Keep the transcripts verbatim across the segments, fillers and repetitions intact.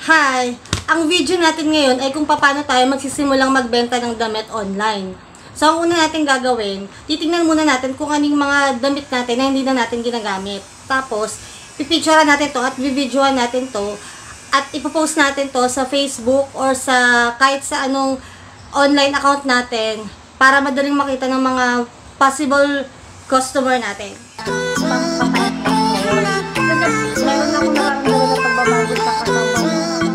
Hi! Ang video natin ngayon ay kung paano tayo magsisimulang magbenta ng damit online. So, ang una natin gagawin, titingnan muna natin kung anong mga damit natin na hindi na natin ginagamit. Tapos, pipicturean natin to at bibidyoan natin to at ipopost natin to sa Facebook or sa kahit sa anong online account natin para madaling makita ng mga possible customer natin. Meron ako nakaramdaman na pagbabago sa katawan.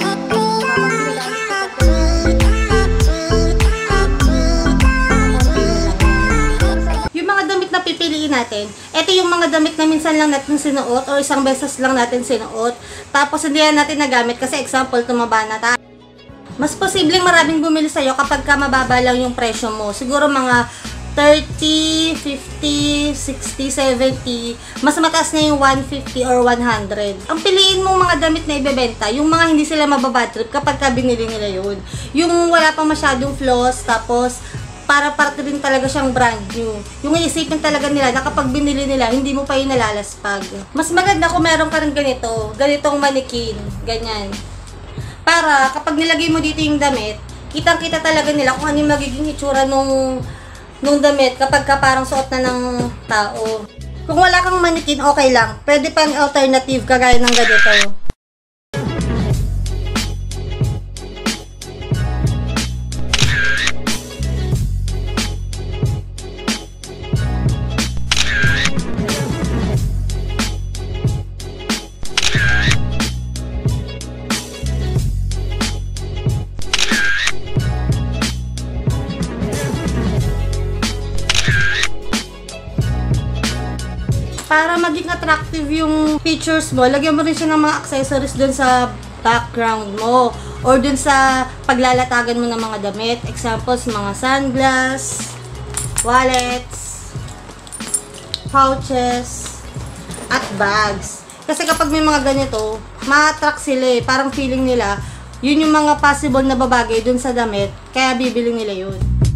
Yung mga damit na pipiliin natin, ito yung mga damit na minsan lang natin sinuot or isang beses lang natin sinuot. Tapos hindi yan natin nagamit kasi example, tumaba na tayo. Mas posibleng maraming bumili sa'yo kapag ka mababa lang yung presyo mo. Siguro mga thirty, fifty, sixty, seventy, mas mataas na yung one fifty or one hundred. Ang piliin mong mga damit na ibebenta, yung mga hindi sila mababadtrip kapag ka binili nila yun. Yung wala pa masyadong flaws, tapos para parte rin talaga siyang brand new. Yung iisipin talaga nila na kapag binili nila, hindi mo pa yun nalalaspag. Mas maganda kung meron ka rin ganito, ganitong mannequin, ganyan. Para kapag nilagay mo dito yung damit, kitang-kita talaga nila kung ano yung magiging itsura nung nung damit kapag ka parang suot na ng tao. Kung wala kang mannequin, okay lang. Pwede pang alternative kagaya ng ganito. Para maging attractive yung features mo, lagyan mo rin siya ng mga accessories dun sa background mo or dun sa paglalatagan mo ng mga damit. Examples, mga sunglass, wallets, pouches, at bags. Kasi kapag may mga ganito, ma-attract sila eh. Parang feeling nila, yun yung mga possible na babagay dun sa damit, kaya bibili nila yun.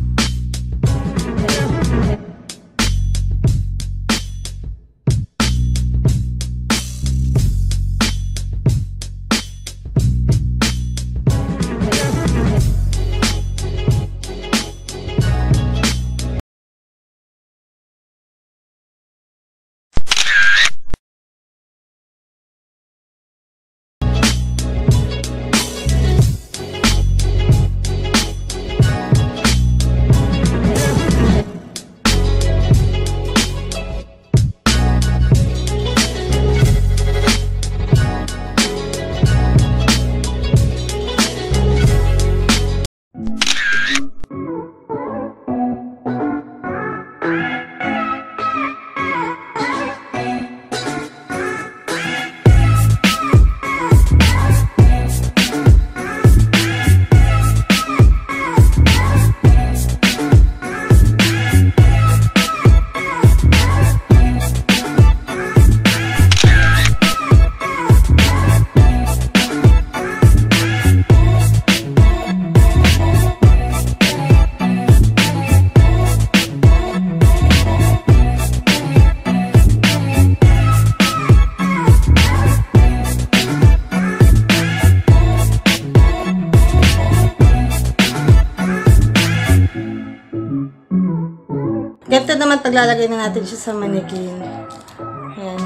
Ganito naman paglalagay na natin siya sa mannequin. Ayan.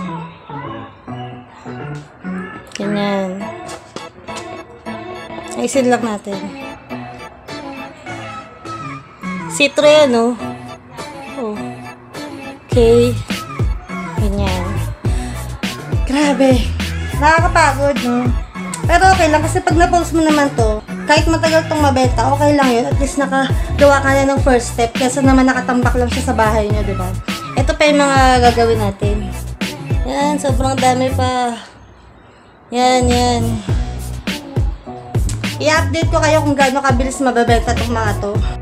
Ganyan. Ayusin lang natin. Citro yan, oh. Oh. Okay. Ganyan. Grabe. Nakakapagod, no? Pero okay lang kasi pag na-post mo naman to, kahit matagal tong mabenta, okay lang yun. At least nakagawa ka na ng first step kaysa naman nakatambak lang siya sa bahay nyo, diba? Ito pa yung mga gagawin natin. Yan, sobrang dami pa. Yan, yan. I-update ko kayo kung gaano kabilis mababenta tong mga to.